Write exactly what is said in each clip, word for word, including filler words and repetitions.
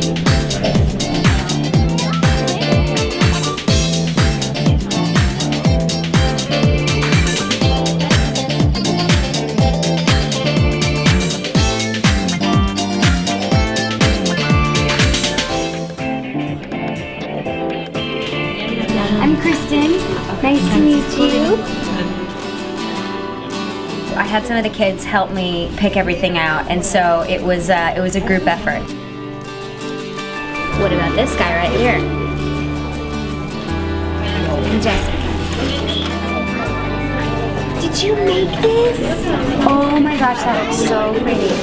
I'm Kristen. Nice to meet you. I had some of the kids help me pick everything out, and so it was uh, it was a group effort. What about this guy right here? And Jessica. Did you make this? Oh my gosh, that looks so pretty.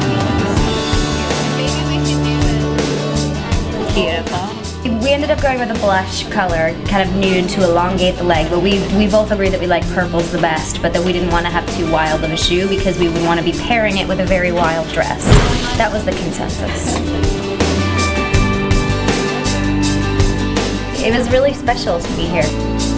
Beautiful. We ended up going with a blush color, kind of nude to elongate the leg, but we, we both agreed that we like purples the best, but that we didn't want to have too wild of a shoe because we would want to be pairing it with a very wild dress. That was the consensus. It was really special to be here.